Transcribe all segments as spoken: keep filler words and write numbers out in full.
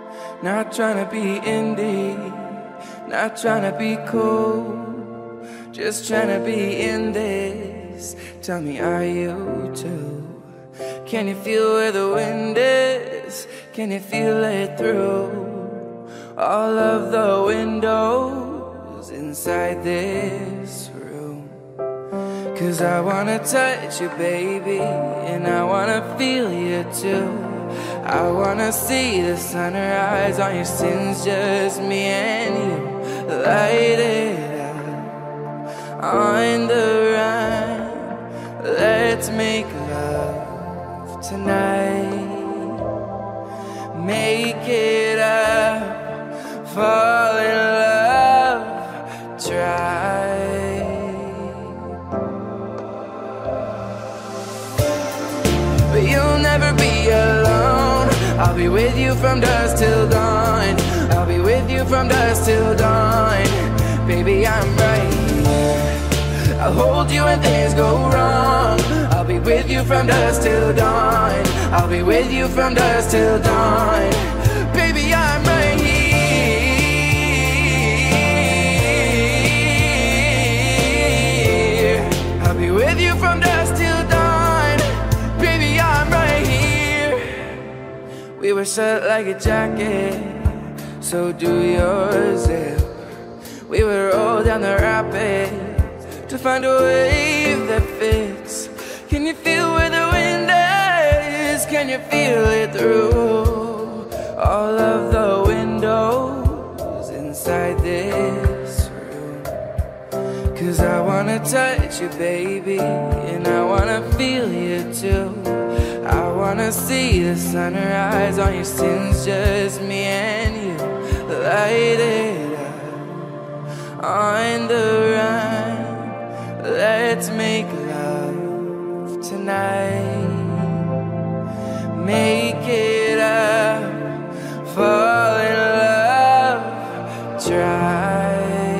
Not trying to be indie, not trying to be cool, just trying to be in this. Tell me, are you too? Can you feel where the wind is? Can you feel it through all of the windows inside this room? 'Cause I wanna touch you, baby, and I wanna feel you too. I wanna see the sunrise on your sins, just me and you. Light it up on the run. Let's make love tonight. Make it up, fall in love, try. But you'll never be alone. I'll be with you from dusk till dawn. I'll be with you from dusk till dawn. Baby, I'm right here. I'll hold you when things go wrong. I'll be with you from dusk till dawn. I'll be with you from dusk till dawn. Baby, I'm right here. I'll be with you from dusk till dawn. Baby, I'm right here. We were set like a jacket, so do yours. Zip. We would roll down the rapids to find a wave that fits. Can you feel where the wind is? Can you feel it through all of the windows inside this room? 'Cause I wanna touch you, baby, and I wanna feel you too. I wanna see the sunrise on your sins, just me and you. Light it up on the run. Let's make love tonight. Make it up, fall in love, try.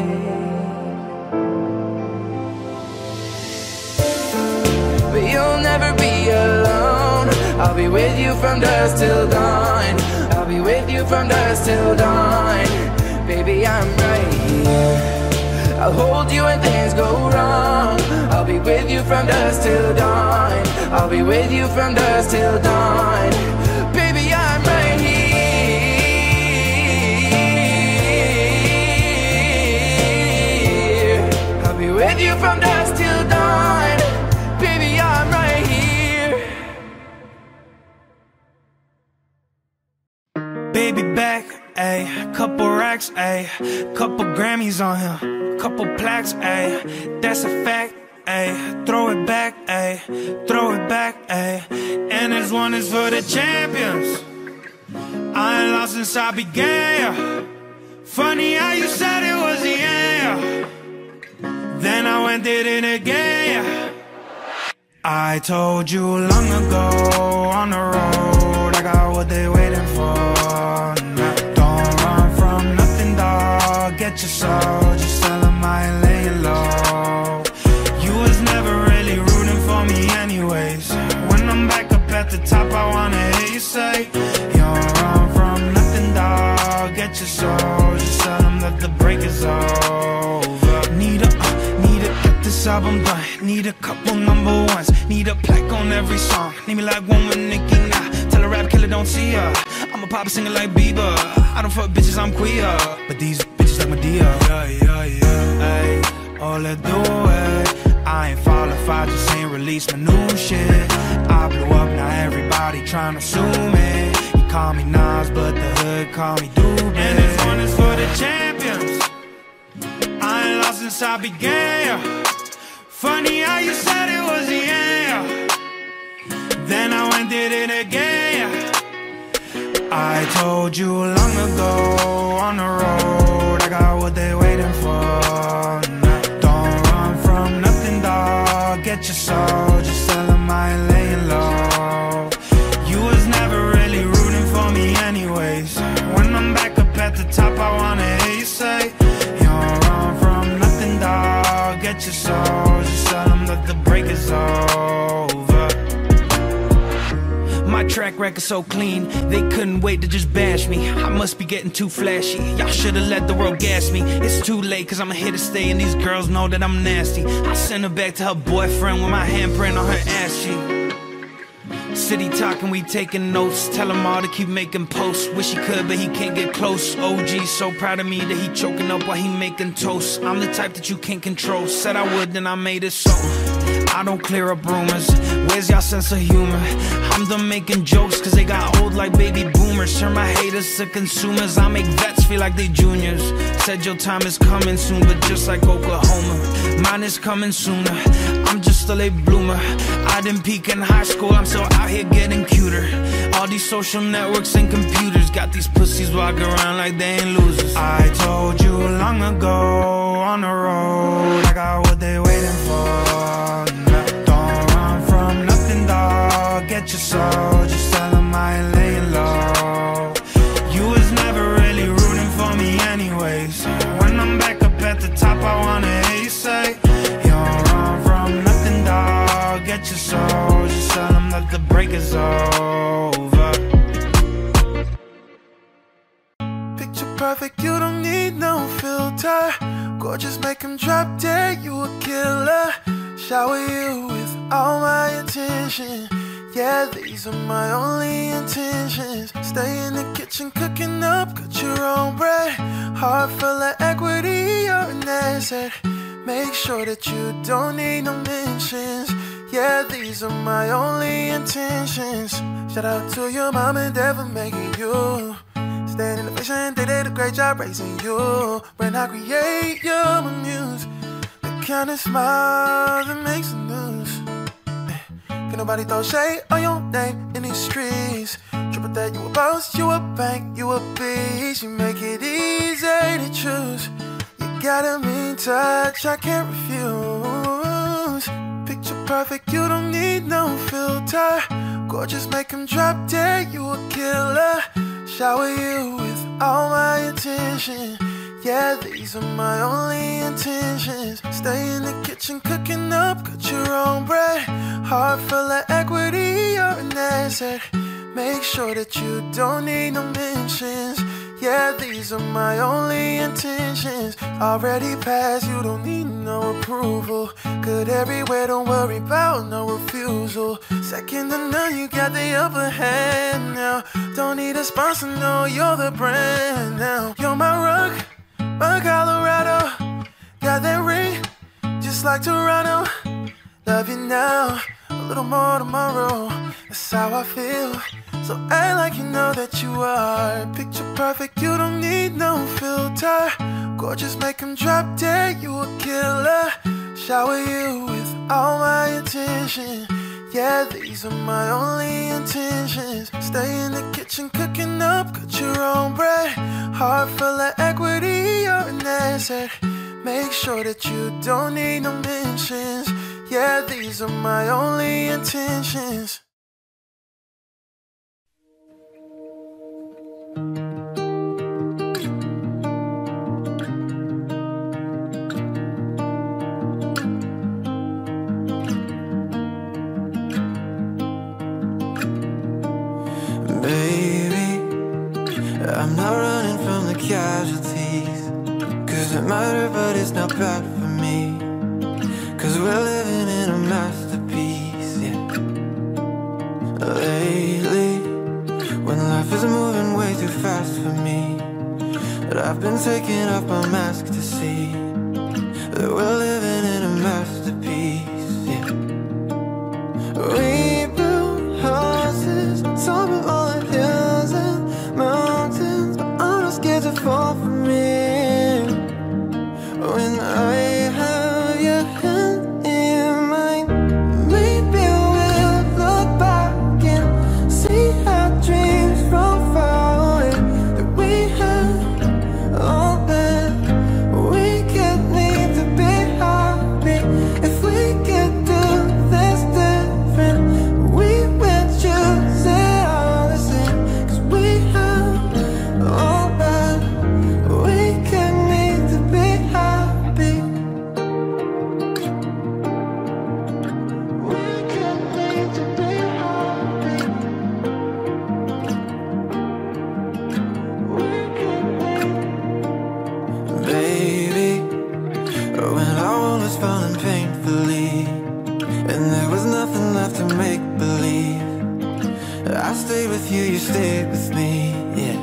But you'll never be alone. I'll be with you from dusk till dawn. I'll be with you from dusk till dawn. Baby, I'm right here. I'll hold you when things go wrong. I'll be with you from dusk till dawn. I'll be with you from dusk till dawn. Baby, I'm right here. I'll be with you from dusk till dawn. Baby, I'm right here. Baby back, ayy, couple racks, ayy, couple Grammys on him. Couple plaques, ayy, that's a fact, ayy. Throw it back, ayy, throw it back, ayy. And this one is for the champions. I ain't lost since I began. Funny how you said it was the end. Then I went did it again. I told you long ago on the road, I got what they waiting for. Don't run from nothing, dog. Get your soul. Just tell them I ain't laying low. You was never really rooting for me anyways. When I'm back up at the top, I wanna hear you say, you don't run from nothing, dog. Get your soul. Just tell them that the break is over. Need a, uh, need to get this album done. Need a couple number ones. Need a plaque on every song. Need me like one with Nicki, nah. Tell a rap killer don't see her. I'm a pop singer like Bieber. I don't fuck bitches, I'm queer. But these bitches like Madea. Yeah, yeah, yeah. Ay, all I do it. I ain't fall if I just ain't release my new shit. I blew up, now everybody tryna sue me. You call me Nas, but the hood call me Doobie. And this one is for the champions. I ain't lost since I began. Funny how you said it was the end. Then I went did it again. I told you long ago on the road, I got what they waiting for. Don't run from nothing, dog. Get your soul. Just tell them I ain't laying low. You was never really rooting for me anyways. When I'm back up at the top, I wanna hear you say, you don't run from nothing, dog. Get your soul. Just tell them that the break is over. My track record so clean, they couldn't wait to just bash me. I must be getting too flashy. Y'all should've let the world gas me. It's too late, cause I'm here to stay, and these girls know that I'm nasty. I send her back to her boyfriend with my handprint on her ass cheek. City talking, we taking notes. Tell him all to keep making posts. Wish he could, but he can't get close. O G so proud of me that he choking up while he making toast. I'm the type that you can't control. Said I would, then I made it so. I don't clear up rumors. Where's y'all sense of humor? I'm done making jokes cause they got old like baby boomers. Turn my haters to consumers. I make vets feel like they juniors. Said your time is coming soon, but just like Oklahoma, mine is coming sooner. I'm just a late bloomer. I didn't peak in high school, I'm still out here getting cuter. All these social networks and computers got these pussies walking around like they ain't losers. I told you long ago on the road, I got what they waiting for. Don't run from nothing, dog. Get your soul, just tell them I ain't laying low. You was never really rooting for me anyways. When I'm back up at the top, I wanna hear you say, you don't run from nothing, dog. Get your soul, just tell them that the break is over. Picture perfect, you don't need no filter. Gorgeous, make him drop dead, you a killer. Shower you with all my attention. Yeah, these are my only intentions. Stay in the kitchen cooking up, cut your own bread. Heart full of equity, you're an asset. Make sure that you don't need no mentions. Yeah, these are my only intentions. Shout out to your mom and dad for making you. Stand in the vision, they did a great job raising you. When I create, you're my muse. The kind of smile that makes the news. Can nobody throw shade on your name in these streets. Triple that, you a boss, you a bank, you a beast. You make it easy to choose. You got a mean touch, I can't refuse. Picture perfect, you don't need no filter. Gorgeous, make him drop dead, you a killer. Shower you with all my attention. Yeah, these are my only intentions. Stay in the kitchen cooking up, cut your own bread. Heart full of equity, you're an asset. Make sure that you don't need no mentions. Yeah, these are my only intentions. Already passed, you don't need no approval. Good everywhere, don't worry about no refusal. Second to none, you got the upper hand now. Don't need a sponsor, no, you're the brand now. You're my rock, my Colorado. Got that ring, just like Toronto. Love you now, a little more tomorrow. That's how I feel. So act like you know that you are. Picture perfect, you don't need no filter. Gorgeous, make him drop dead, you a killer. Shower you with all my attention. Yeah, these are my only intentions. Stay in the kitchen cooking up, cut your own bread. Heart full of equity, you're an asset. Make sure that you don't need no mentions. Yeah, these are my only intentions. I'm not running from the casualties, cause it mattered but it's not bad for me. Cause we're living in a masterpiece, yeah. Lately, when life is moving way too fast for me, but I've been taking off my mask to see that we're living in a masterpiece, yeah. We built houses on top of all the hills and mountains, but I'm not scared to fall from it. When I have your hand in mine, maybe we'll look back and see our dreams from far away, that we had all that we could need to be high. I stayed with you, you stayed with me, yeah.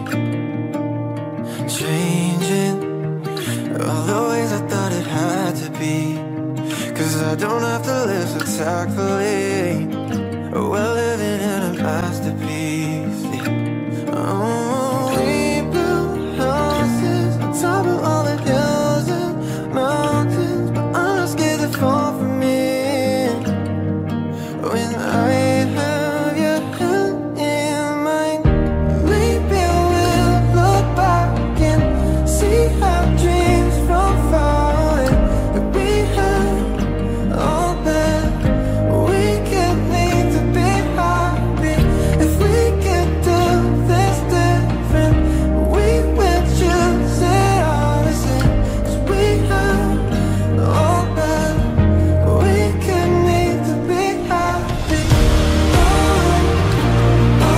Changing all the ways I thought it had to be, 'cause I don't have to live so tactfully. We're living in a masterpiece, yeah. Oh, we built houses on top of all the hills and mountains, but I'm not scared to fall from it. When I have your hand in mine, maybe we'll look back and see how dreams from far away that we had all that we could need to be happy. If we could do this different, we would choose it all the same. 'Cause we had all that we could need to be happy. Oh, oh,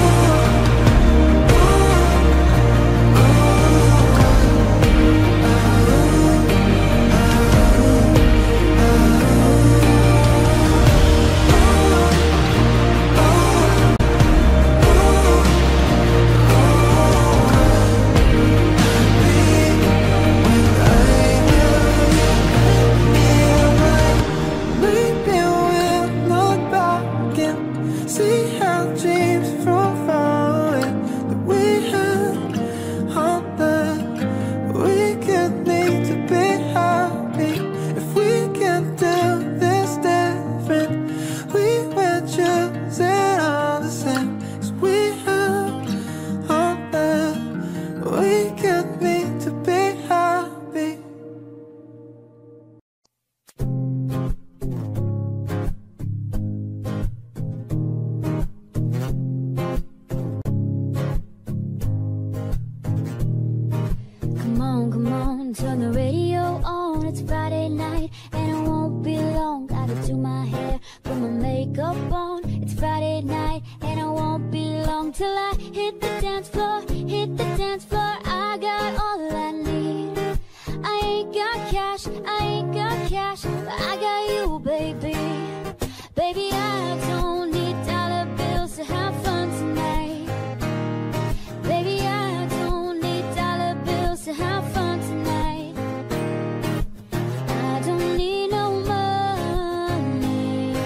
maybe we'll look back and see how dreams from far away that we had all that we could need to be happy. If we can do this different, we would choose it all the same. 'Cause we had all that we could need to be happy. Come on, come on, turn the radio on. It's Friday night and it won't be long. Gotta do my hair, put my makeup on. It's Friday night and it won't be long till I hit the dance floor, hit the dance floor. I got all I need. I ain't got cash, I ain't got cash, but I got you, baby. Baby, I don't need dollar bills to have fun tonight. Baby, I don't need dollar bills to have fun tonight. I don't need no money,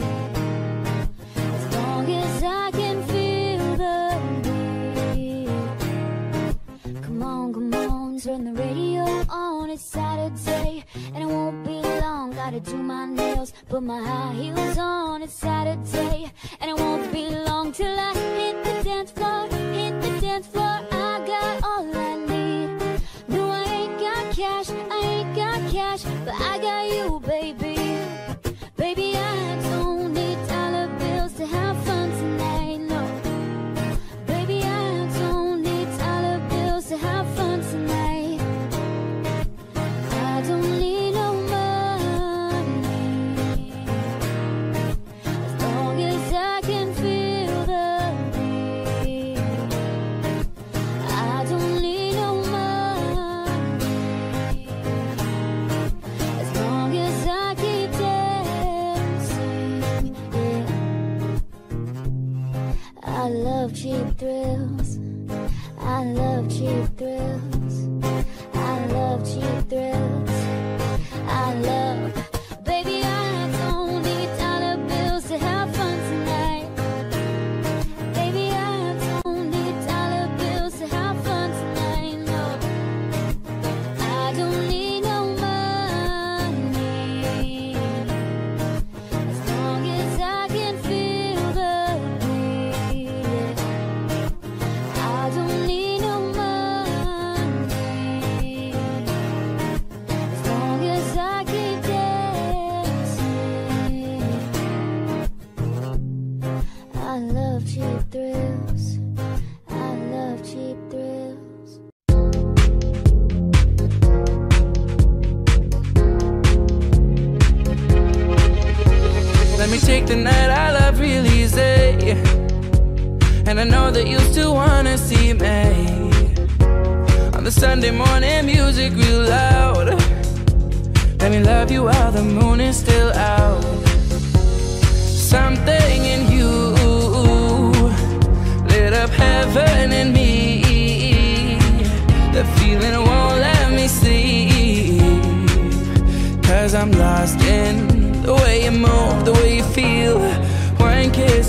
as long as I can feel the beat. Come on, come on, turn the radio on. It's Saturday and it won't be long. Gotta do my nails, put my high heels on. It's Saturday and it won't be long till I hit the dance floor, hit the dance floor. I got all I need. No, I ain't got cash, I ain't got cash, but I got you, baby. Baby, I don't need dollar bills to have fun tonight, no. Baby, I don't need dollar bills to have fun tonight. I don't need no money, as long as I can feel the beat. I don't need no money, as long as I keep dancing, yeah. I love cheap thrills, I love cheap thrills, I love cheap thrills, I love. Baby, I don't need dollar bills to have fun tonight. Baby, I don't need dollar bills to have fun tonight, no. I don't need no money, as long as I can feel the beat. I don't need no money, as long as I keep dancing. I love cheap thrills, I love cheap thrills. Let me take the night I love real easy, and I know that you still wanna see me. On the Sunday morning, music real loud. Let me love you while the moon is still out. Something in you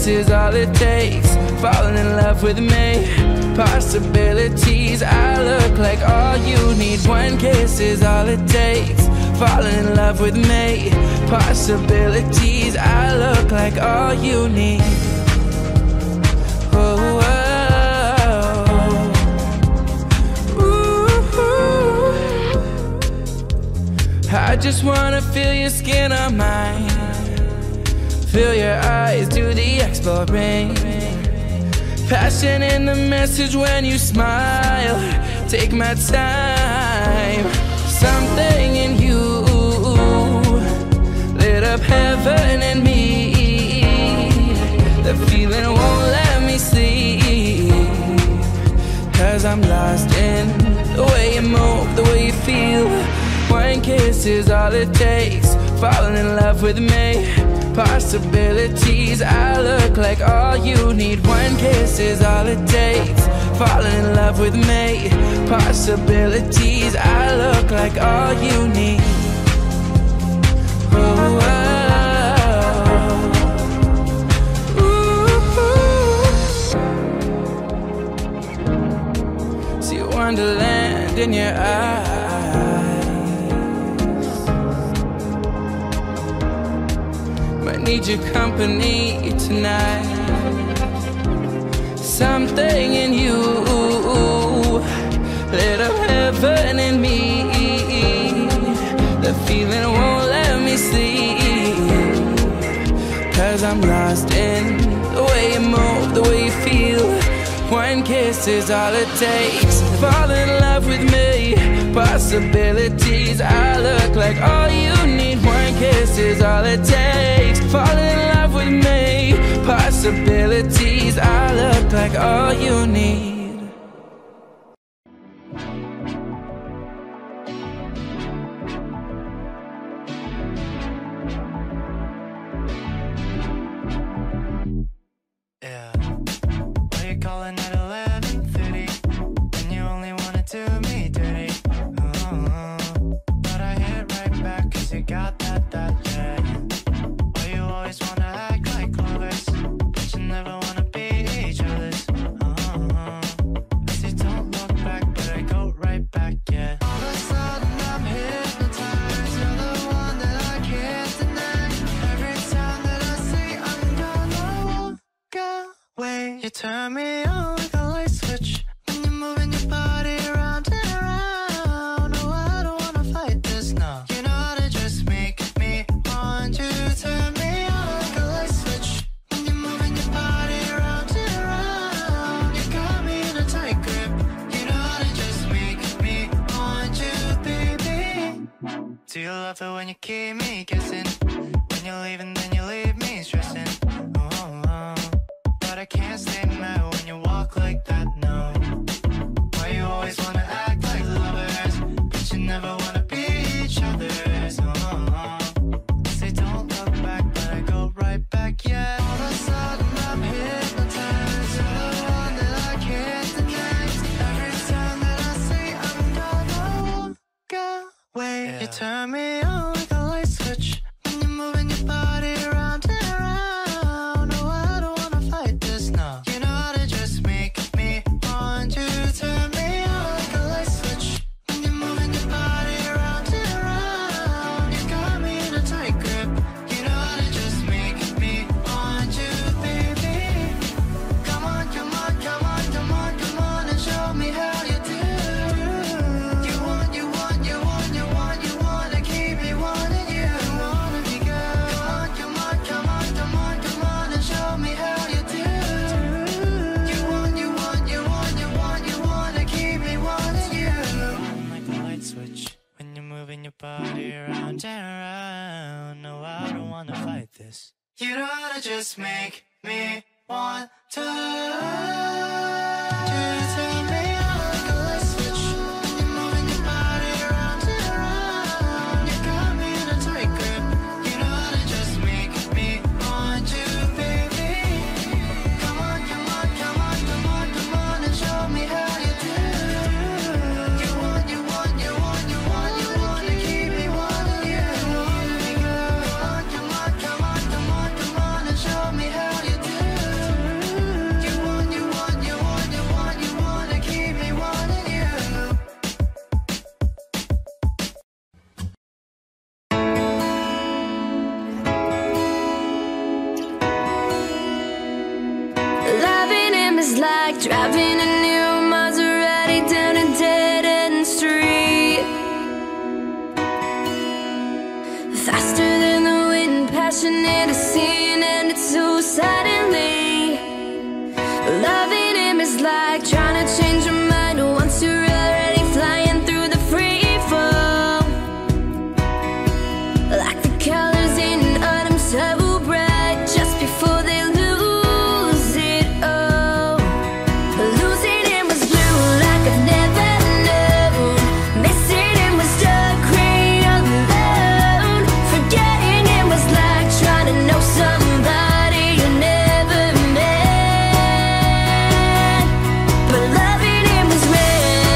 kiss is all it takes. Falling in love with me. Possibilities, I look like all you need. One kiss is all it takes. Falling in love with me. Possibilities, I look like all you need. Oh, oh. I just wanna feel your skin on mine. Feel your eyes do the exploring. Passion in the message when you smile. Take my time. Something in you lit up heaven in me. The feeling won't let me sleep. Cause I'm lost in the way you move, the way you feel. One kiss is all it takes. Falling in love with me. Possibilities, I look like all you need. One kiss is all it takes. Falling in love with me. Possibilities, I look like all you need. Oh, oh. Ooh. See wonderland in your eyes. Need your company tonight. Something in you lit up heaven in me. The feeling won't let me sleep. Cause I'm lost in the way you move, the way you feel. One kiss is all it takes. Fall in love with me. Possibilities, I look like all you need. One kiss is all it takes. Fall in love with me. Possibilities, I look like all you need. Yeah. Why you calling at eleven thirty when you only wanna do me dirty? Oh, but I hit right back cause you got that, that, yeah. Why you always wanna act like lovers, but you never wanna be each other's? Oh, I say don't look back, but I go right back, yeah. All of a sudden I'm hypnotized. You're the one that I can't deny. Every time that I say I'm gonna walk away, you turn me on like a light switch when you're moving your body around and around. No, I don't wanna fight this, no. You know how to just make me want you. Turn me on like a light switch when you're moving your body around and around. You got me in a tight grip. You know how to just make me want you, baby. Do you love it when you keep me guessing? When you're leaving, then you leave me stressing. Oh, oh. But I can't stay mad when you walk like that, no. Why you always wanna act like lovers, but you never wanna be each other's? Oh, oh. I say don't look back, but I go right back, yeah. All of a sudden I'm hypnotized. You're the one that I can't deny. Every time that I say I'm gonna walk away, yeah. You turn me on like a light switch when you're moving your body around and around. No, I don't wanna fight this, no. You know how to just make me want you. Turn me on like a light switch when you're moving your body around and around. You got me in a tight grip. You know how to just make me want you, baby. Come on, come on, come on, come on, come on and show me how you do. You want, you want, you want, you want, you wanna keep me wanting you. Wanna be good. Come on, come on, come on, come on, come on and show me how you do. You want, you want, you want, you want, you wanna keep me wanting you. Like a light switch when you're moving your body around and around. No, I don't wanna fight this. You know how to just make me want to. You turn me on like a light switch when you're moving your body around and around. You got me in a tight grip. You know how to just make me want you, baby. Come on, come on, come on, come on, come on and show me how you do. You want, you want, you want, you want, you wanna keep me wanting you. Wanna be good. Come on, come on, come on, come on, come on and show me how you do. Driving a new Maserati down a dead-end street, faster than the wind, passionate as sin, and it's so suddenly. Loving him is like trying to change your mind once you're already flying through the free fall. Like the colors in autumn so bright, just before they lose it all. Losing him was blue like I've never known. Missing him was dark gray all alone. Forgetting him was like trying to know somebody you never met. But loving him was red,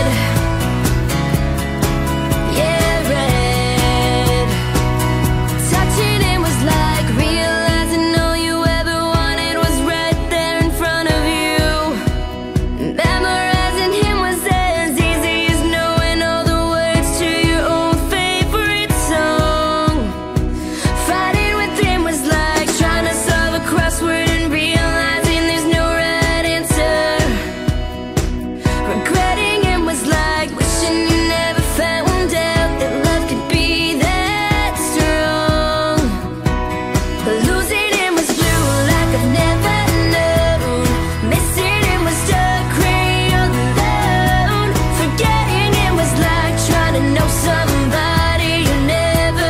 yeah, red. Touching him was like realizing all you ever wanted was right there in front of you. Memorizing him was as easy as knowing all the words to your own favorite song. Fighting with him was like trying to solve a crossword and realizing there's no right answer. Regretting him was like wishing you never found out that love could be that strong. Losing him was blue like I've never known. Missing him was dark gray all alone. Forgetting him was like trying to know somebody you never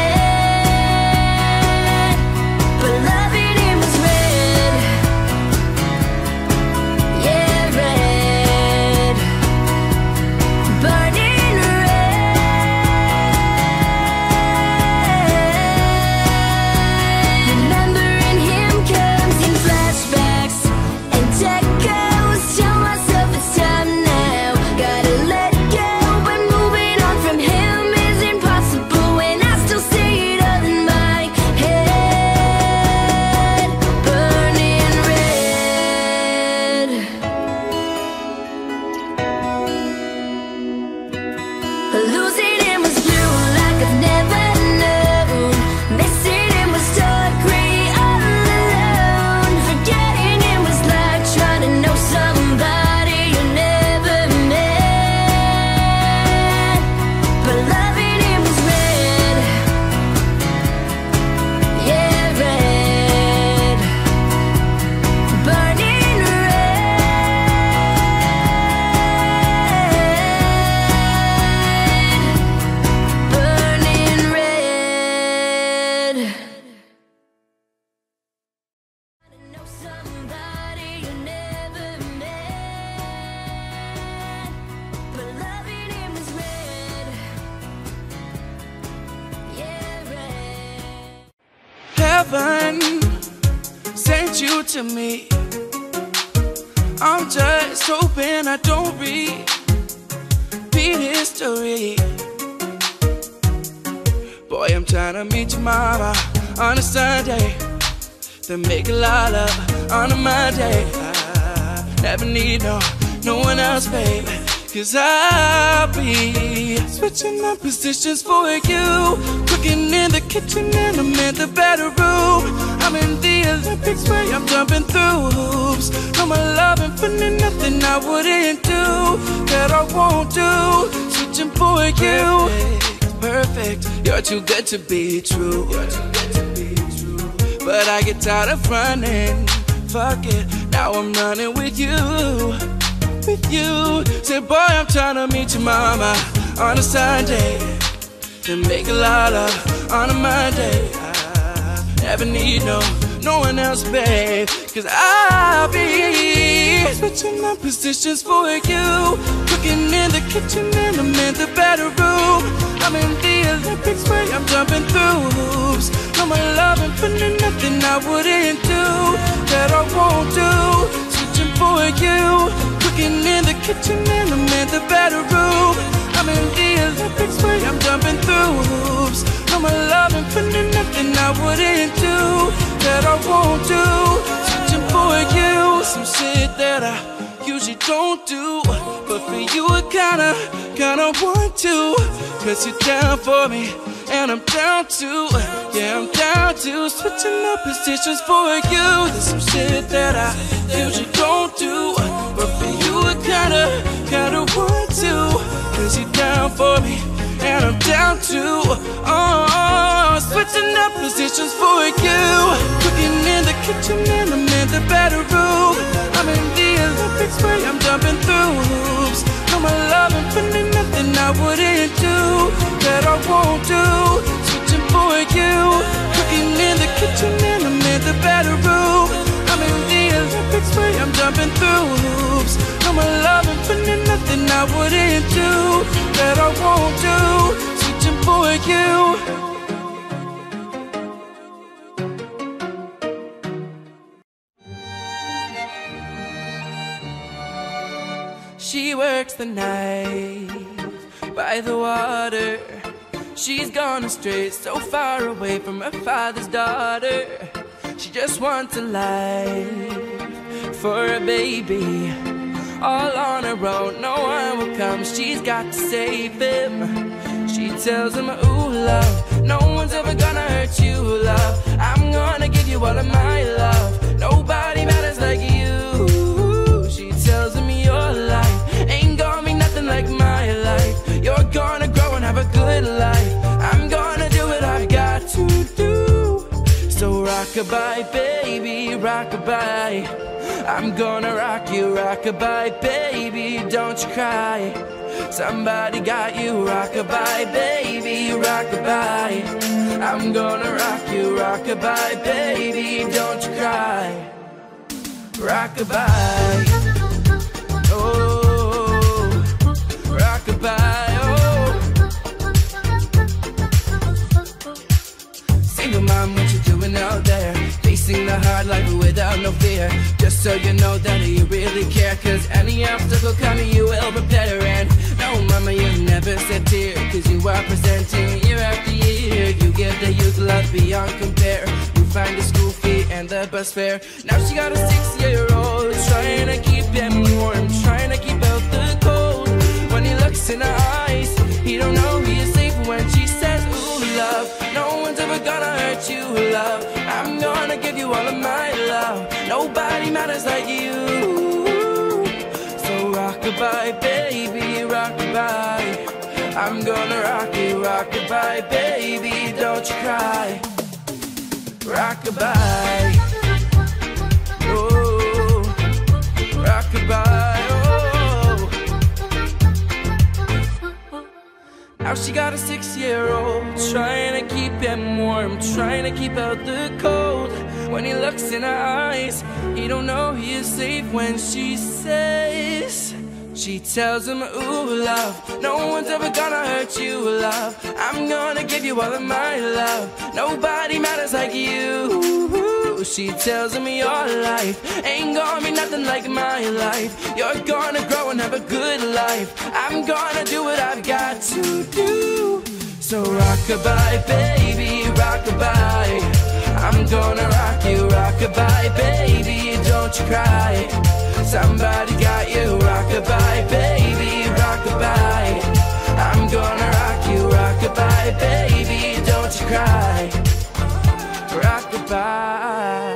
met. But loving him was red, yeah, red. Burning red. Remembering him comes in flashbacks and echoes. Tell myself it's time now. Gotta let go, but moving on from him is impossible when I still see it all in my head. Burning red. Losing him was blue like I've never known. Missing him was dark gray all alone. Forgetting him was like trying to know somebody you never met. But loving him was red, yeah, red. Burning red. Burning red. Know somebody you never met. But loving him is red, yeah, red. Heaven sent you to me. I'm just hoping I don't repeat history. Boy, I'm trying to meet your mama on a Sunday, then make a lot of on a Monday. I never need no, no one else, babe, 'cause I'll be switching up positions for you. Cooking in the kitchen and I'm in the bedroom. I'm in the Olympics where I'm jumping through hoops. No more loving for nothing I wouldn't do, that I won't do. Switching for you. Perfect, you're too good to be true. You're too good to be true. But I get tired of running. Fuck it, now I'm running with you. With you. Say, boy, I'm trying to meet your mama on a Sunday, then make a lot of on a Monday. I never need no, no one else, babe, 'cause I'll be switching up positions for you. Cooking in the kitchen and I'm in the bedroom. I'm in the Olympics where I'm jumping through hoops. No more loving for nothing I wouldn't do, that I won't do. Switching for you. Cooking in the kitchen and I'm in the bedroom. I'm in the Olympics where I'm jumping through hoops. No more loving for nothing I wouldn't do, that I won't do. Switching for you. Some shit that I usually don't do, but for you I kinda, kinda want to. 'Cause you're down for me and I'm down to, yeah, I'm down to. Switching up positions for you. There's some shit that I usually don't do, but Oh, switching up positions for you. Cooking in the kitchen and I'm in the bedroom. I'm in the Olympics where I'm jumping through hoops. No more loving for nothing I wouldn't do, that I won't do. Switching for you. Cooking in the kitchen and I'm in the bedroom. I'm in the Olympics where I'm jumping through hoops. No more loving for nothing I wouldn't do, that I won't do. Switching for you. She works the night by the water. She's gone astray, so far away from her father's daughter. She just wants a life for a baby, all on her own. No one will come, she's got to save him. She tells him, ooh, love, no one's ever gonna hurt you, love. I'm gonna give you all of my love. Nobody matters like you. She tells him, your life ain't gonna be nothing like my life. You're gonna grow and have a good life. I'm gonna do what I've got to do. So rock-a-bye, baby, rock-a-bye. I'm gonna rock you, rock-a-bye, baby, don't you cry. Somebody got you, rock-a-bye, baby, rock-a-bye. I'm gonna rock you, rock-a-bye, baby, don't you cry. Rock-a-bye. Oh, rock-a-bye, oh. Single mom, what you doing out there? Facing the hard life without no fear. Just so you know that you really care, cause any obstacle coming you will prepare. And no mama, you never said tear, cause you are presenting year after year. You give the youth love beyond compare. You find the school fee and the bus fare. Now she got a six-year-old, trying to keep him warm, trying to keep out the cold. When he looks in her eyes, he don't know he is safe when she says, ooh, love, no one's ever gonna hurt you, love. I'm gonna give you all of my love. Nobody matters like you. So rock-a-bye, baby, rock-a-bye. I'm gonna rock you, rock-a-bye, baby, don't you cry. Rock-a-bye. Oh, rock-a-bye, oh. Now she got a six-year-old, trying to keep him warm, trying to keep out the cold. When he looks in her eyes, he don't know he is safe when she says. She tells him, ooh, love, no one's ever gonna hurt you, love. I'm gonna give you all of my love. Nobody matters like you. She tells him, your life ain't gonna be nothing like my life. You're gonna grow and have a good life. I'm gonna do what I've got to do. So rock-a-bye, baby, rock-a-bye. I'm gonna rock you, rock-a-bye, baby, don't you cry. Somebody got you, rock-a-bye, baby, rock-a-bye. I'm gonna rock you, rock-a-bye, baby, don't you cry. Rock-a-bye.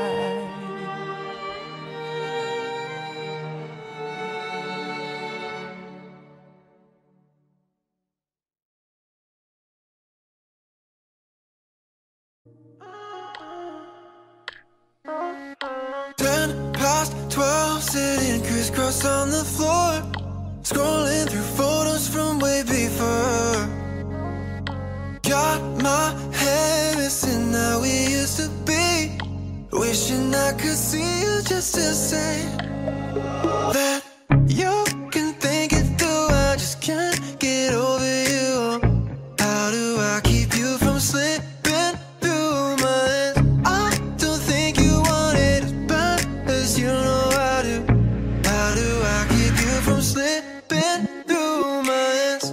Ten past twelve, sitting crisscross on the floor, scrolling through photos from way before. Got my head missing how we used to be, wishing I could see you just to say that you can think it through. I just can't get over you. How do I keep you from slipping through my hands? I don't think you want it as bad as you know I do. How do I keep you from slipping through my hands?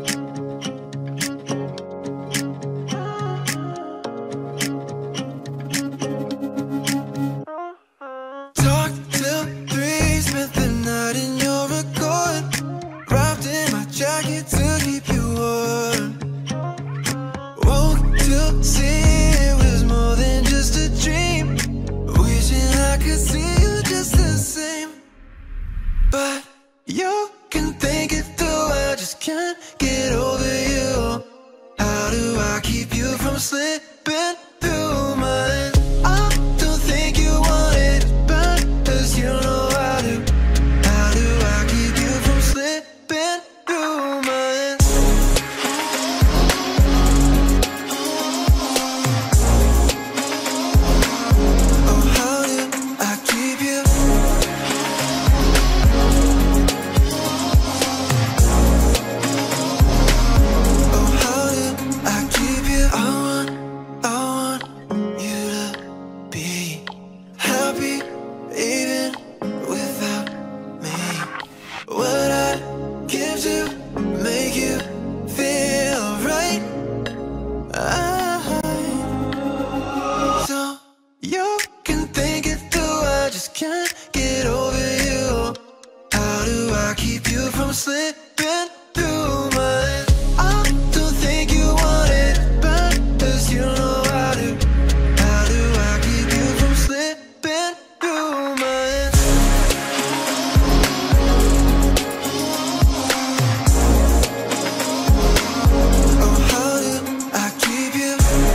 Talked till three, spent the night in your Accord, wrapped in my jacket to keep you warm. Woke to see it was more than just a dream, wishing I could see you just the same. But you can think it through, I just can't get over you. How do I I keep you from slipping through my hands? I don't think you want it back, 'cause you know how to. How do I keep you from slipping through my hands? Oh, how do I keep you?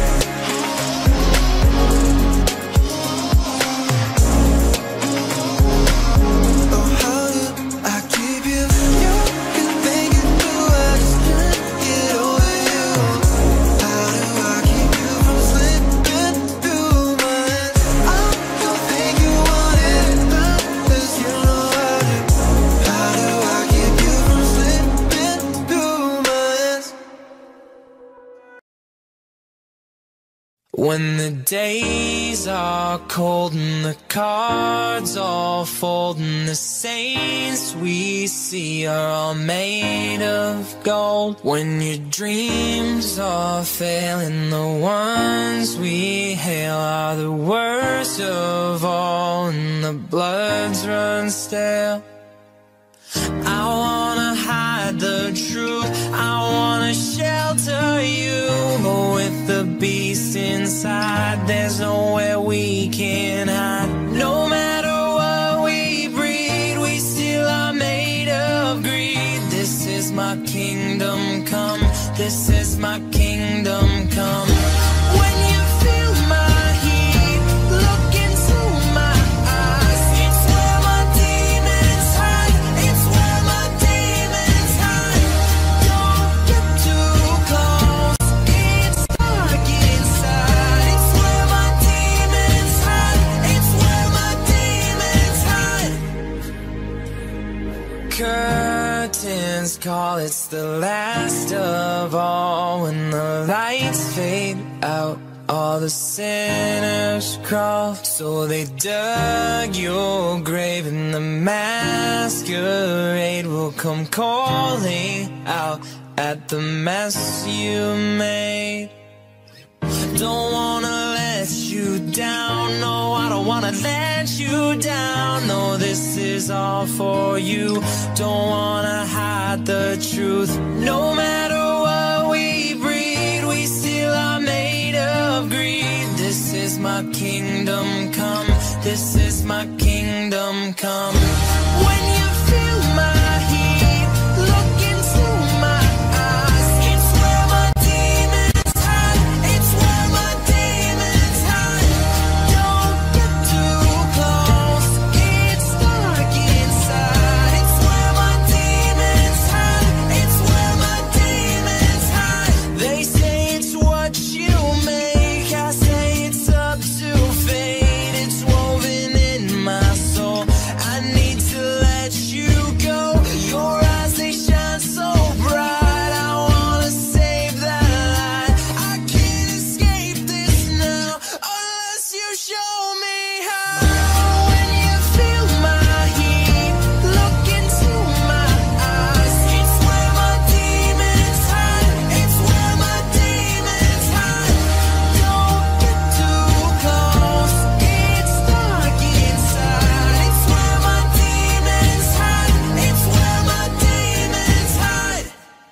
Oh, how do I keep you? You can think it through, I just can't get over you. How do I keep you from slipping through my hands? I don't think you want it back, 'cause you know how to. How do I keep you from slipping through my hands? When the days are cold and the cards all fold and the saints we see are all made of gold, when your dreams are failing, the ones we hail are the worst of all, and the bloods run stale. I wanna hide the truth, I wanna shelter you, but with the beast inside, there's nowhere we can hide. No matter what we breed, we still are made of greed. This is my kingdom come, this is my kingdom come. When you feel my heat, look into my eyes. It's where my demons hide, it's where my demons hide. Don't get too close, it's dark inside. It's where my demons hide, it's where my demons hide. Curtains call, it's the last of all. When the lights fade out, all the sinners crawl. So they dug your grave, and the masquerade will come calling out at the mess you made. Don't wanna let you down, no, I don't wanna let you down. No, this is all for you, don't wanna hide the truth. No matter what we breed, we still are made of greed. This is my kingdom come, this is my kingdom come. When you feel my heat, look into my eyes. It's where my demons hide, it's where my demons hide. Don't get too close, it's dark inside. It's where my demons hide, it's where my demons hide. They say it's what you make, I say it's up to fate. It's woven in my soul, I need to let you go. Your eyes, they shine so bright, I wanna save that light. I can't escape this now, unless you show me how. When you feel my heat, look into my eyes. It's where my demons hide, it's where my demons hide. Don't get too close, it's dark inside. It's where my demons hide, it's where my demons hide.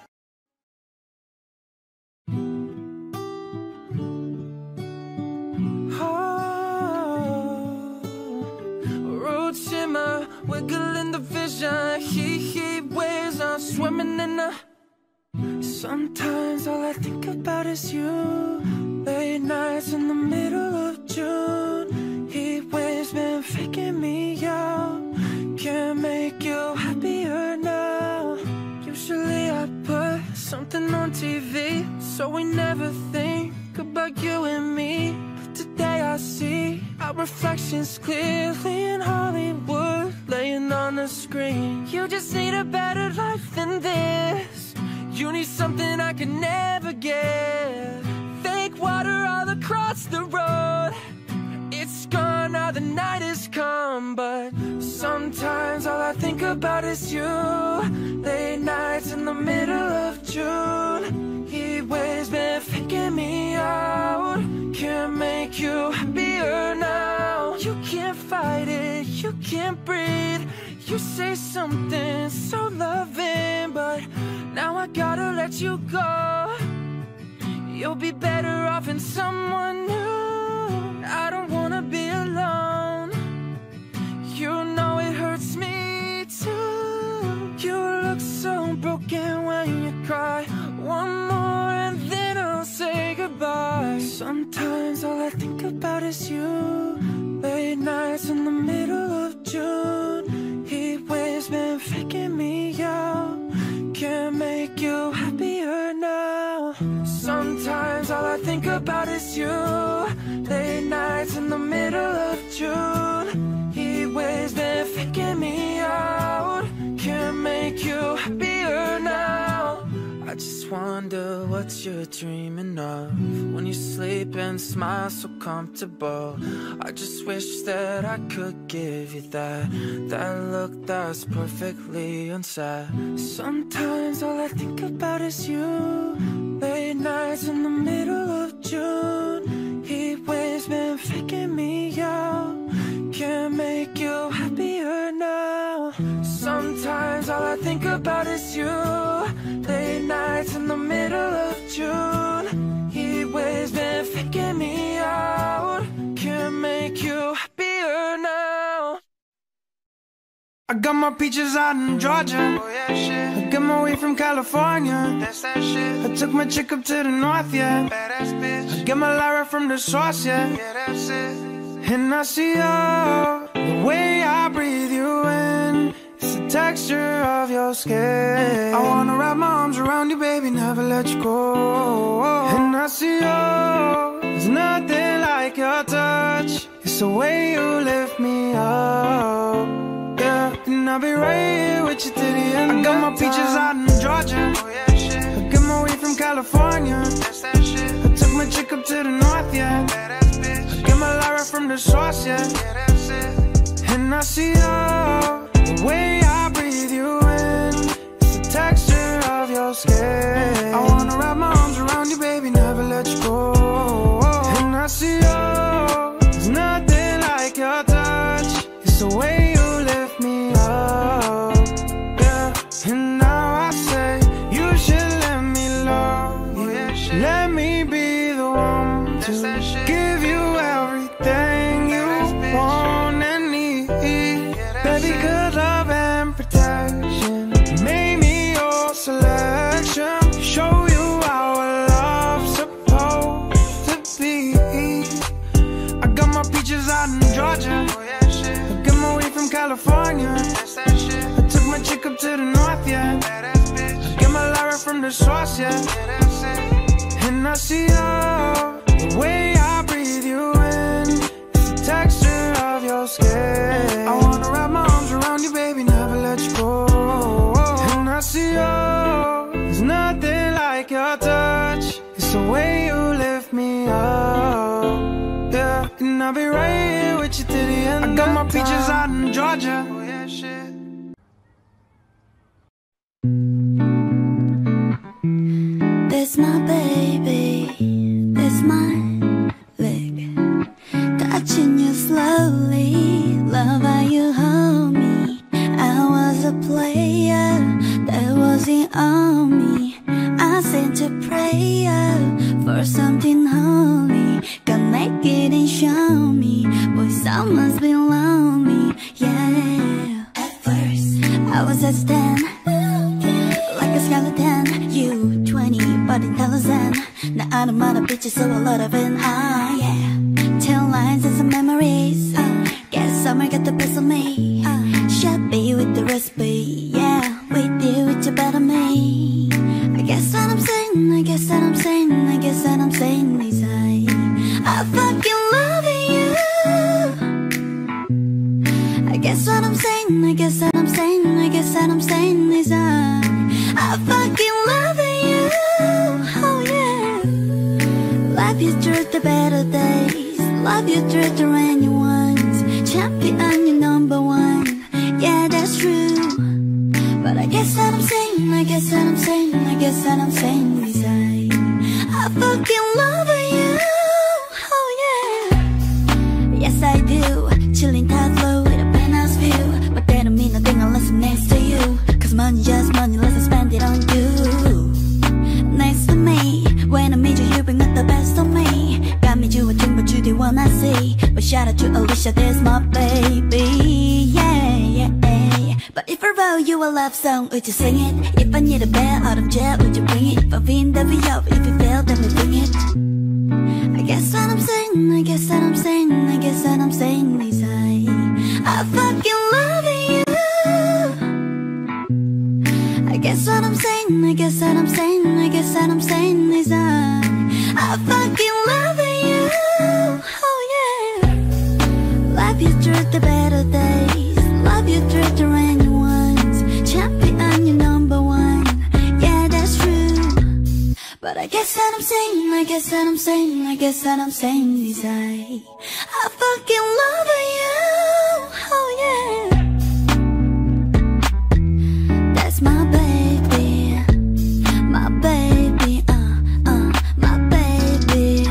Road shimmer, wiggle in the vision. Heat, heat waves, I'm swimming in the. Sometimes all I think about is you. Late nights in the middle of June. Heat waves been faking me out. Can't make you happier now. Usually I put something on T V, so we never think about you and me. But today I see our reflections clearly in Hollywood, laying on the screen. You just need a better life than this. You need something I can never get. Fake water all across the road. It's gone now, the night has come. But sometimes all I think about is you. Late nights in the middle of June. Heat waves been faking me out. Can't make you happier now. You can't fight it, you can't breathe. You say something so loving, but now I gotta let you go. You'll be better off in someone new. I don't wanna be alone. You know it hurts me too. You look so broken when you cry. One more and then I'll say goodbye. Sometimes all I think about is you. Late nights in the middle of June. Heat waves been faking me out. Can't make you happier now. Sometimes all I think about is you. Late nights in the middle of June. Heat waves been faking me out. Can't make you happier now. I just wonder what you're dreaming of when you sleep and smile so comfortable. I just wish that I could give you that, that look that's perfectly unsaid. Sometimes all I think about is you. Late nights in the middle of June. Heat waves been faking me out. Can't make you happier now. Sometimes all I think about is you. Late nights in the middle of June. Heat waves been faking me out. Can't make you happier now. I got my peaches out in Georgia. Oh yeah, shit. I got my way from California. That's that shit. I took my chick up to the north, yeah. Badass bitch. I get my Lyra from the source, yeah. Yeah, that's it. And I see you, the way I breathe you in. It's the texture of your skin. I wanna wrap my arms around you, baby, never let you go. And I see you, there's nothing like your touch. It's the way you lift me up, yeah. And I'll be right here with you to the end. I got my peaches out in Georgia. Oh yeah, shit. I get my way from California. That's that shit. I took my chick up to the north, yeah. Badass bitch. I get my Lyra from the source, yeah. Yeah, that's it. And I see you, the way I breathe you in. It's the texture of your skin. I wanna wrap my arms around you, baby, never let you go. And I see you, there's nothing like your touch. It's the way you lift me up, yeah. And now I say, you should let me love you. Oh yeah, shit. Let me be the one That's that to shit. give you everything you Badass bitch. want and need. Yeah, that's Baby, it. good love and protection made me your selection. Show you how love's supposed to be. I got my peaches out in Georgia. Oh yeah, shit. I got my way from California. That's that shit. I took my chick up to the north, yeah. Badass bitch. Get my Lyra from the source, yeah. Yeah, that's it. And I see you, the way I breathe you in. It's the texture of your skin. I wanna wrap my arms around you, baby, never let you go. And I see you, there's nothing like your touch. It's the way you lift me up, yeah. And I'll be right here with you to the end. I got my peaches out in Georgia. Oh yeah, shit. That's my baby, that's my leg. Touching you slowly, love how you hold me. I was a player, that was the army. I sent a prayer for something holy. Connect it and show me, boy, someone's been lonely, yeah. At first, I was a stand, like a skeleton. You twenty, but intelligent. Now I'm out of bitches, so a lot of it, ah, yeah. Ten lines and some memories, uh, guess summer got the best of me, uh, shabby with the recipe, yeah. With you, it's about me. I guess what I'm saying, I guess that I'm saying, I guess that I'm saying is I, I fucking love you. I guess what I'm saying, I guess that I'm saying, I guess that I'm saying is I, I fucking love you. Oh yeah. Love you through the better days, love you through the rainy ones. Champion, you number one, yeah, that's true. But I guess that I'm saying, I guess that I'm saying, I guess that I'm saying is I, I fucking love you. Oh yeah. Yes I do, chilling tight low with a penthouse view. But that don't mean nothing, I a love song, would you sing it? If I need a bail out of jail, would you bring it? If I've been there for you, if you fail, then we bring it. I guess that I'm saying, I guess that I'm saying, I guess that I'm saying is I I fucking love you. I guess what I'm saying, I guess that I'm saying, I guess that I'm saying is I I fucking love you. Oh yeah. Love you through the better days, love you through the rainy ones. Champion, you're number one, yeah that's true. But I guess that I'm saying, I guess that I'm saying, I guess that I'm saying is I I fucking love you. Oh yeah. That's my baby, my baby, uh, uh, my baby.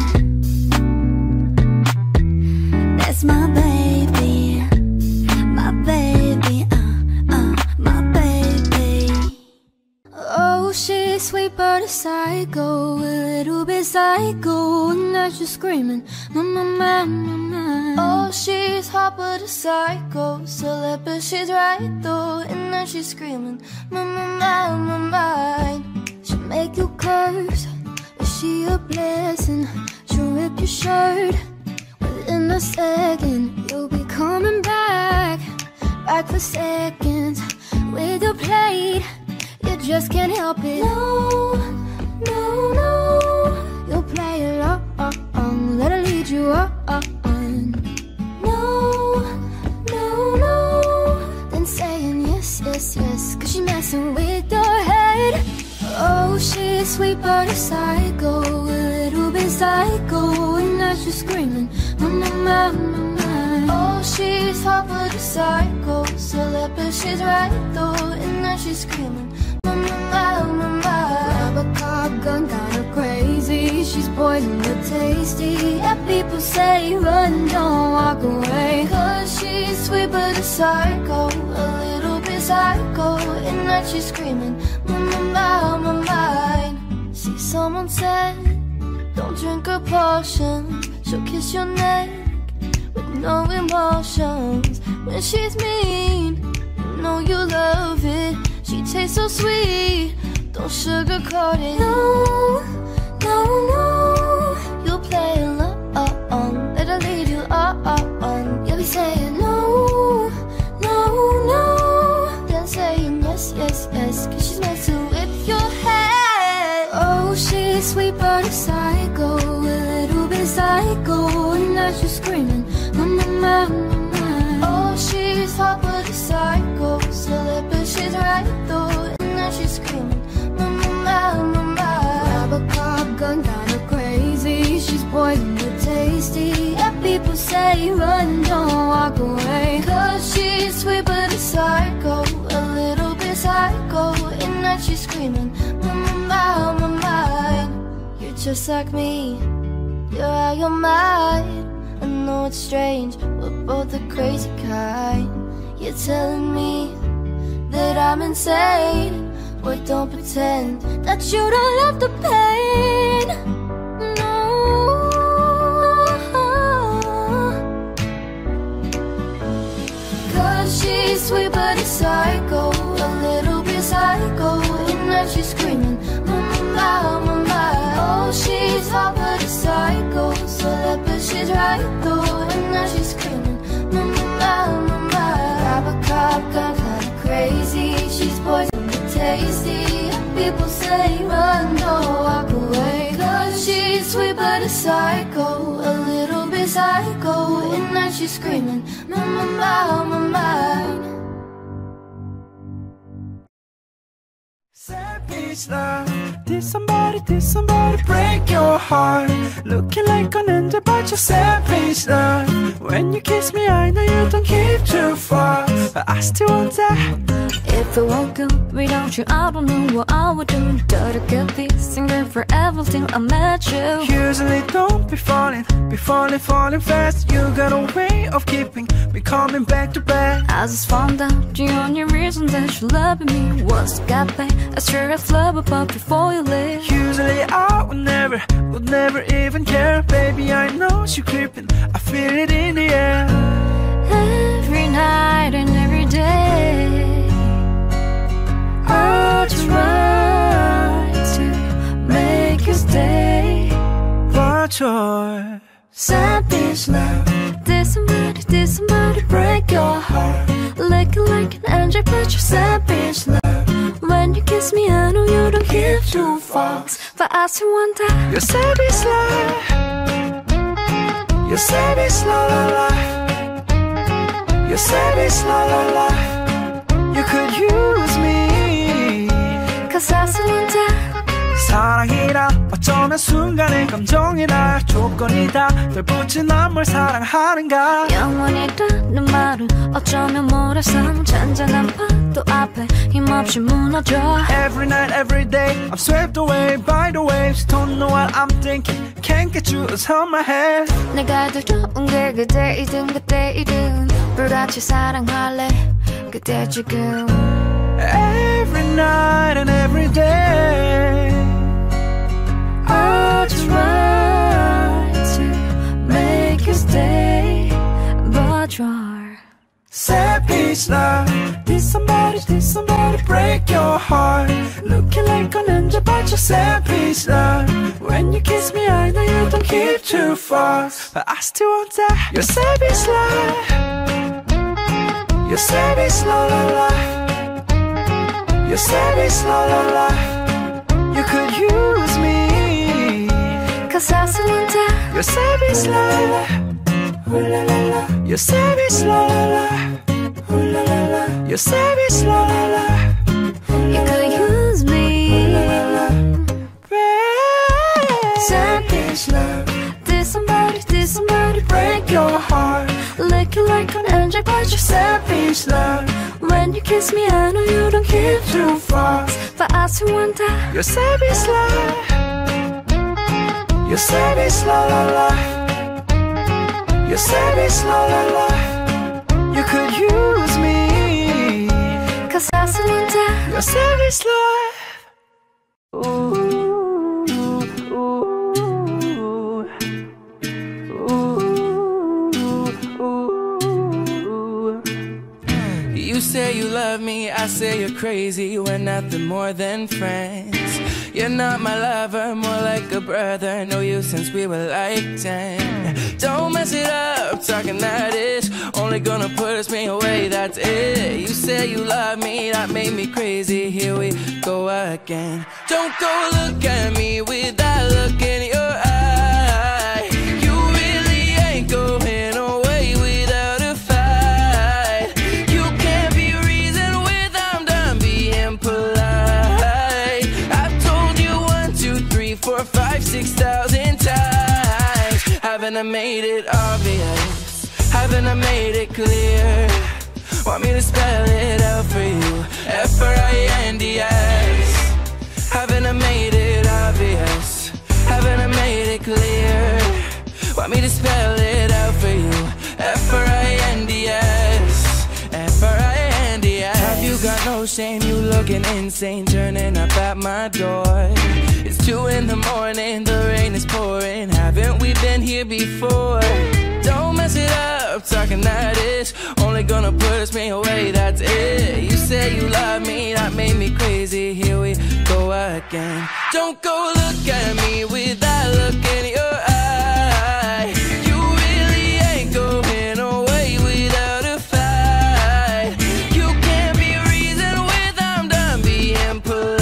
That's my baby, my baby, uh, uh, my baby. Oh, she's sweet but a psycho, a little bit psycho, and now she's screaming, mama, mama, mama. Oh, she's hot but a psycho, celeb but she's right though, and now she's screaming, mama, mama, mine. She'll make you curse, is she a blessing? She'll rip your shirt, within a second you'll be coming back, back for seconds, with your plate. You just can't help it. No, no, no. You'll play along, let her lead you on. No, no, no. Then saying yes, yes, yes, cause she's messing with your head. Oh, she's sweet but a psycho, a little bit psycho, and now she's screaming, mama, mama, mama. Oh, she's hot but a psycho, celeb but she's right though, and now she's screaming, mama, mama, grab a cop gun, got her crazy. She's poison but tasty. Yeah, people say run, don't walk away. Cause she's sweet but a psycho, a little bit psycho, and now she's screaming, mama, mama, mine. See, someone said, don't drink her potion, she'll kiss your neck with no emotions. When she's mean, you know you love it. She tastes so sweet, don't sugarcoat it. No, no, no. You'll play along, let her lead you on. You'll be saying no, no, no. Then saying yes, yes, yes, cause she's messing with your head. Oh, she's sweet but a psycho, a little bit psycho, and now she's screaming, mama, mama, mama. Oh, she's hot but a psycho, celeb but she's right though, and now she's screaming, mama, mama, mama. Grab a cop gun, got her crazy. She's poison but tasty. Yeah, people say run, don't walk away. Cause she's sweet but a psycho, a little bit psycho, and now she's screaming, mama, mama, mine. You're just like me, you're out your mind. I know it's strange, we're both the crazy kind. You're telling me that I'm insane. Boy, don't pretend that you don't love the pain. No. Cause she's sweet but a psycho, a little bit psycho, and now she's screaming, mama, mama, mama. Oh, she's hot but a psycho, celeb but she's right though, and now she's screaming, mama, mama, mama. Grab a cop gun, kinda crazy. She's poison but tasty. People say run, don't walk away. Cause she's sweet but a psycho, a little bit psycho, and now she's screaming, mama, mama, mine. Savage love. Did somebody, did somebody break your heart? Looking like an angel but you're savage love. When you kiss me I know you don't keep too far, but I still want that. If I woke up without you, I don't know what I would do. Gotta get this singer forever till I met you. Usually don't be falling, be falling, falling fast. You got a way of keeping me coming back to back. I just found out the only reason that you loved me was got back. I swear I'd love about before you leave. Usually I would never, would never even care. Baby, I know you're creeping, I feel it in the air. Every night and every day chore. Savage love. Did somebody, did somebody break your heart? Looking like an angel, but you're savage love. When you kiss me, I know you don't give two fucks. But I still want that. You're savage love. You're savage la la la. You're savage la la la. You could use me. Cause I still want that. 사랑이라 어쩌면 순간의 감정이라 조건이다 널 붙인 난 뭘 사랑하는가 영원이라는 말은 어쩌면 모래성 잔잔한 파도 앞에 힘없이 무너져. Every night, every day I'm swept away by the waves. Don't know what I'm thinking. Can't get you out of my head. 내가 두려운 게 그대이든 그때이든 불같이 사랑할래 그대 지금. Every night and every day I try to make you stay, but you're savage love. Did somebody, did somebody break your heart? Looking like an angel but you're savage love. When you kiss me I know you don't keep too far, but I still want that. You're savage love. You're savage la la la. You're savage la la la. You could use me. Cause I still want that. You're savage la la. Ooh la la la. You're savage la la la. Ooh la la la. You're savage la la la. You could use me. Savage love. Did somebody, did somebody break your heart? Looking like an angel but you're savage love. When you kiss me I know you don't give two fucks. But I still want that. You're savage love. You're savage la la la. You're savage la la la. You could use me. Cause I still want that. You're savage love. Ooh, ooh, ooh, ooh. You say you love me, I say you're crazy. We're nothing more than friends. You're not my lover, more like a brother. Know you since we were like ten. Don't mess it up, talking that ish. Only gonna push me away, that's it. You say you love me, that made me crazy. Here we go again. Don't go look at me with that look in your eye. You really ain't going away without a fight. You can't be reasoned with, I'm done being polite. I've told you one, two, three, four, five, six thousand times. Haven't I made it obvious? Haven't I made it clear? Want me to spell it out for you? F R I N D S. Haven't I made it obvious? Haven't I made it clear? Want me to spell it out for you? F R I N D S. F R I N D S. Have you got no shame? You looking insane, turning up at my door. It's two in the morning, the rain is pouring. Haven't we been here before? Don't mess it up, talking that ish. Only gonna push me away, that's it. You say you love me, that made me crazy. Here we go again. Don't go look at me with that look in your eye. You really ain't going away without a fight. You can't be reasoned with, I'm done being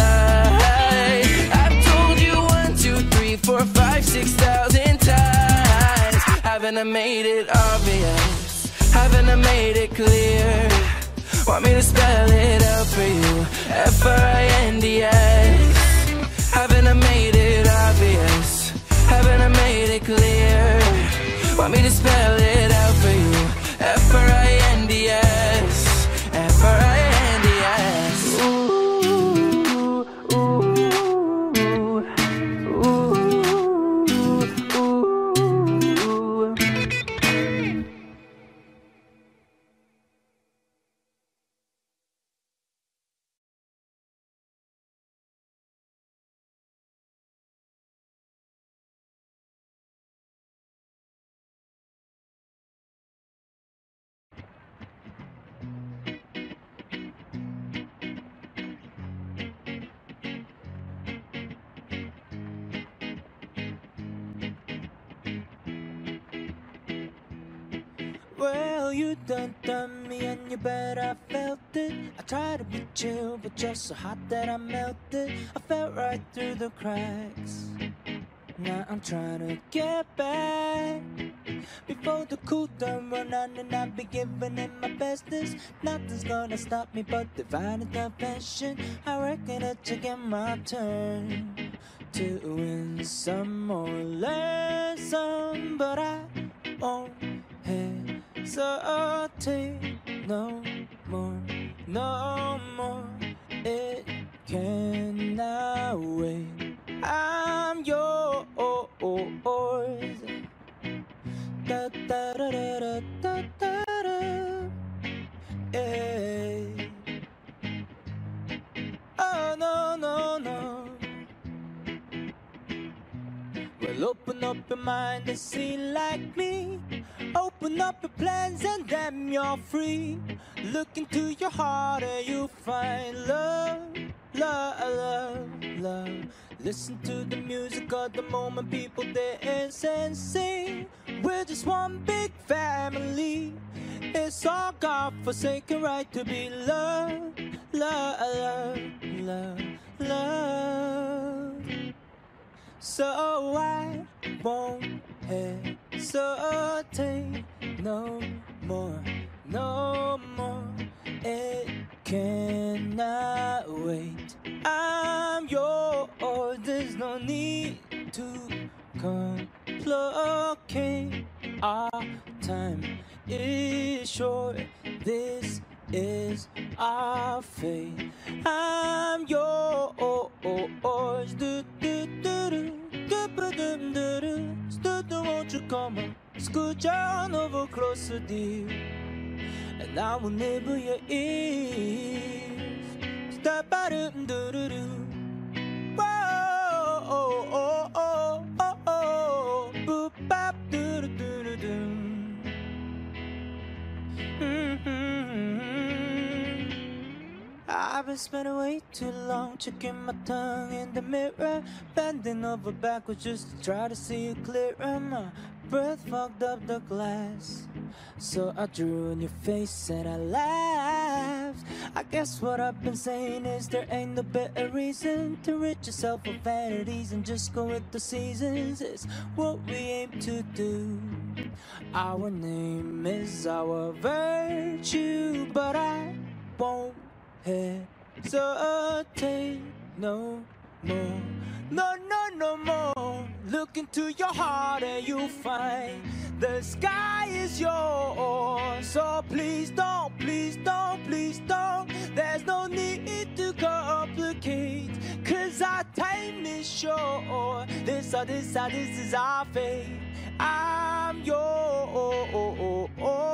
polite. I've told you one, two, three, four, five, six thousand times. Haven't I made it obvious? Haven't I made it clear? Want me to spell it out for you? F R I N D S. Haven't I made it obvious? Haven't I made it clear? Want me to spell it out for you? F R I N D S. F R I N D S. Ooh, ooh, ooh, ooh. know you done done me and you bet I felt it. I tried to be chill, but you're so hot that I melted. I fell right through the cracks. Now I'm trying to get back before the cool down run out and I'll be giving it my bestest. Nothing's gonna stop me but divine intervention. I reckon it's again my turn to win some or learn some, but I won't hesitate no more, no more. It cannot wait. I'm yours. Da da da da da da da da. Hey. Oh no no no. Well, open up your mind and see like me. Open up your plans and damn, you're free. Look into your heart and you'll find love, love, love, love. Listen to the music of the moment, people dance and sing. We're just one big family. It's our God-forsaken right to be loved, love, love, love, love. So I won't hesitate no more, no more. It cannot wait. I'm yours, there's no need to complicate. Our time is short, this is our fate. I'm yours. Do, do, do, do, do, do, do, do. Stood, won't you come on? Scoot on over closer, dear, and I will nibble your ears. Stop by do do do do. Whoa, oh, oh, oh, oh, oh. Boop, bop, do do do do do. Mm-hmm. I've been spending way too long checking my tongue in the mirror, bending over backwards just to try to see you clearer. My breath fogged up the glass, so I drew in your face and I laughed. I guess what I've been saying is there ain't no better reason to rid yourself of vanities and just go with the seasons. It's what we aim to do. Our name is our virtue, but I won't hesitate no more, no, no, no more. Look into your heart and you'll find the sky is yours. So please don't, please don't, please don't. There's no need to complicate, cause our time is short. This, uh, this, uh, this is our fate. I'm yours.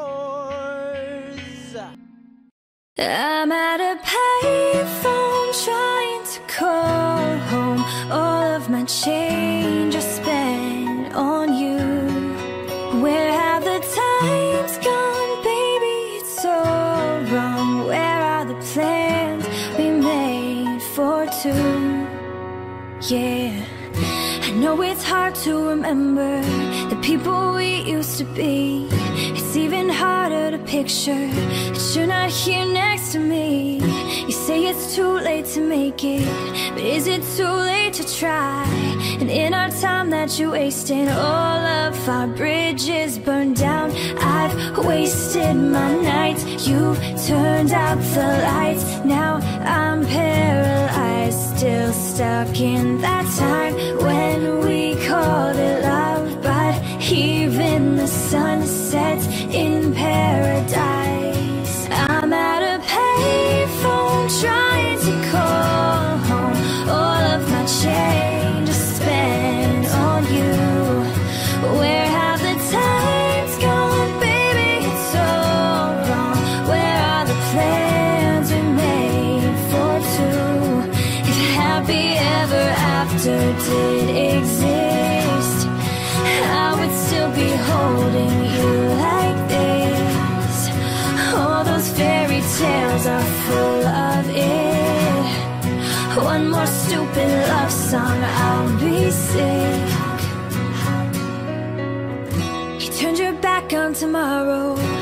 I'm at a payphone trying to call home. All of my change I spent on you. Where have the times gone, baby? It's so wrong. Where are the plans we made for two? Yeah, I know it's hard to remember the people we used to be. It's even harder to picture that you're not here next to me. You say it's too late to make it, but is it too late to try? And in our time that you're wasting, all of our bridges burned down. I've wasted my nights, you've turned out the lights. Now I'm paralyzed, still stuck in that time when we called it love. But even the sun sets in paradise. I'm at a payphone trying to call home. All of my change I spent on you. Where have the times gone, baby? It's so wrong. Where are the plans we made for two? If happy ever after did exist, I would still be holding you like this. All those fairy tales are full of it. One more stupid love song, I'll be sick. You turned your back on tomorrow, cause you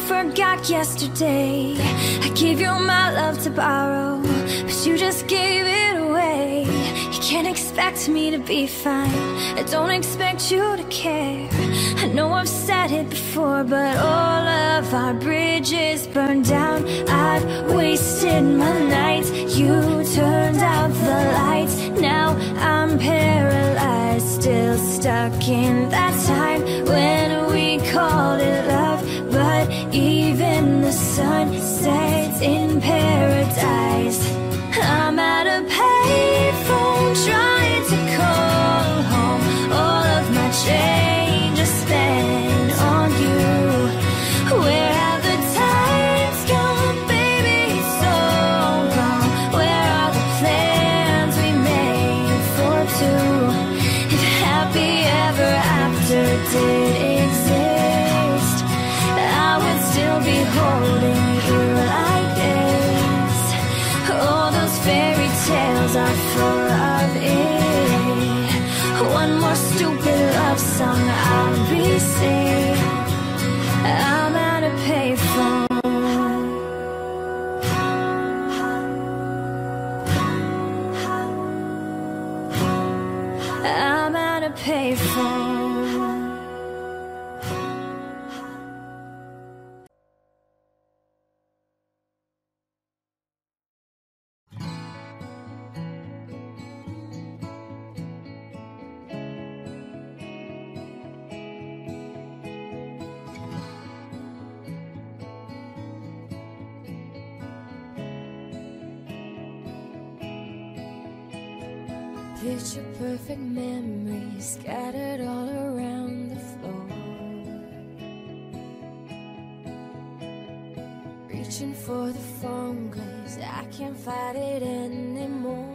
forgot yesterday. I gave you my love to borrow, but you just gave it away. You can't expect me to be fine, I don't expect you to care. I know I've said it before, but all of our bridges burned down. I've wasted my nights, you turned out the lights. Now I'm paralyzed, still stuck in that time when we called it love. But even the sun sets in paradise. I'm at a payphone trying to call home. All of my change is spent on you. Where have the times gone, baby? It's so gone. Where are the plans we made for two? If happy ever after did exist, I would still be holding you like this. All those fairy tales are full of it. One more stupid love song I'll be singing. I'm at a payphone. I'm at a payphone. Picture perfect memories scattered all around the floor. Reaching for the phone cause I can't fight it anymore.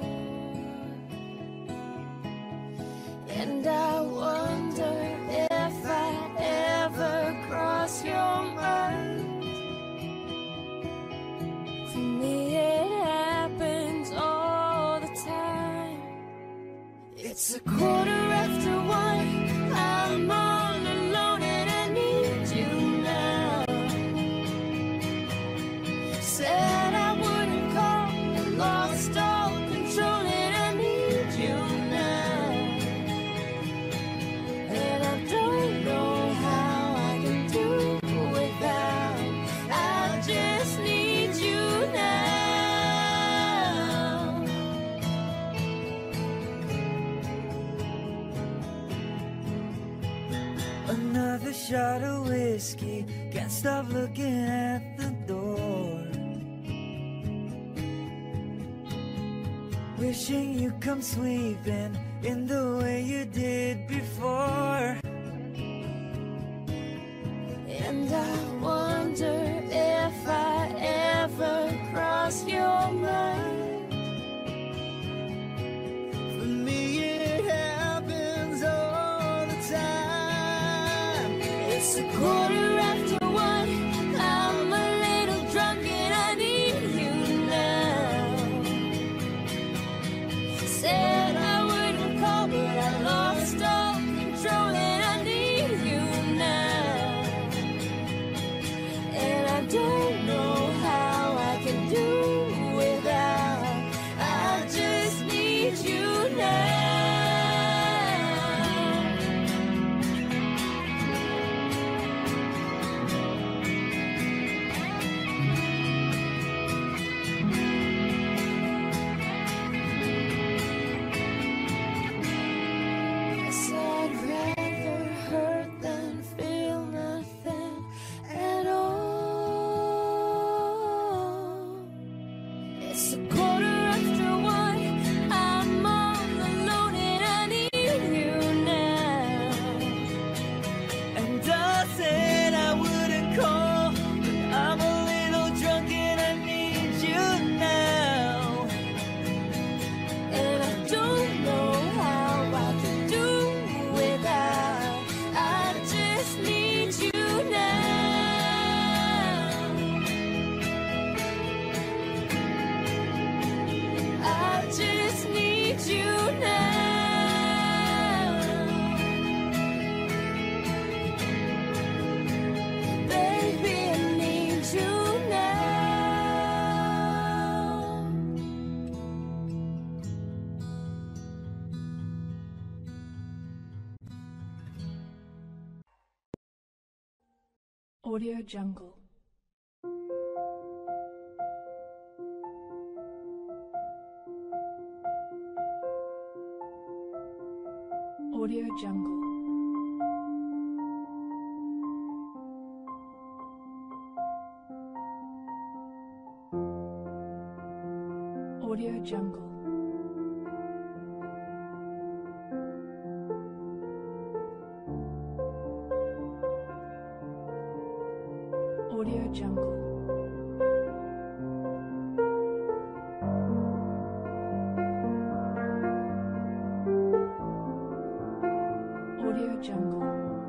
And I wonder if I ever cross your mind. For me it happens all the time. It's a quarter after one, I'm all alone and I need you now. Said I wouldn't call, lost all control and I need you now. And I don't know how I can do without, I just need you now. Another shot of whiskey, can't stop looking at the door. Wishing you come sweeping in the way you did before. And I wonder if I ever cross your mind. For me it happens all the time. It's a quarter after one, I'm a little drunk and I need you now. Said I wouldn't call but I lost all control and Audio Jungle. Audio Jungle. Audio Jungle. Audio Jungle. Audio Jungle.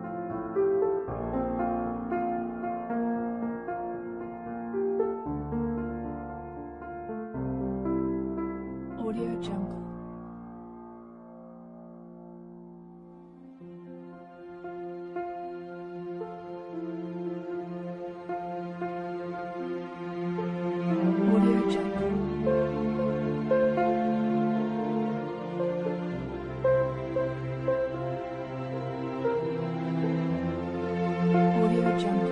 Audio Jungle. Audio Jungle. Audio Jungle.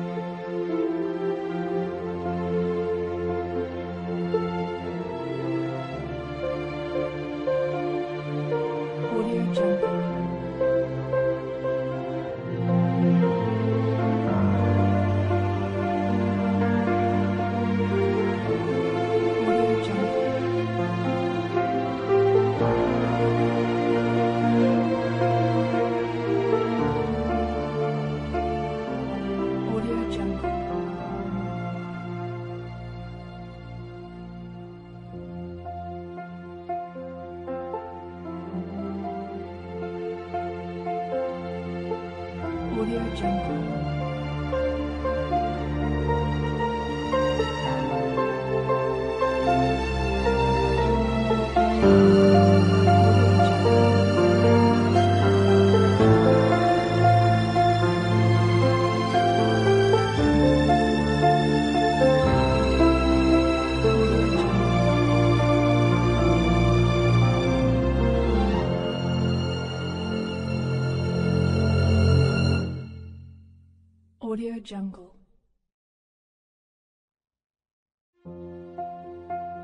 Audio Jungle. Audio Jungle. Audio Jungle. Audio Jungle. Audio Jungle.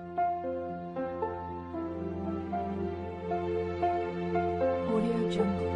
Audio Jungle.